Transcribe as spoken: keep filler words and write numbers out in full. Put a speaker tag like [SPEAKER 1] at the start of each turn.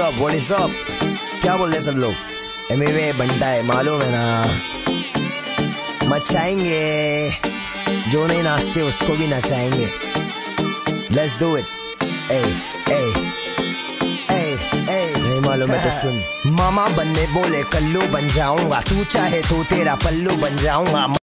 [SPEAKER 1] up? What is up? क्या बोल रहे सब लोग? एमिवे बनता है, मालूम है ना। मचाएंगे, जो नहीं नाचते उसको भी नचाएंगे। Let's do it. Hey, hey, hey, hey. नहीं मालूम है तो सुन। मामा बनने बोले कल्लू बन जाऊंगा, तू चाहे तो तेरा पल्लू बन जाऊंगा।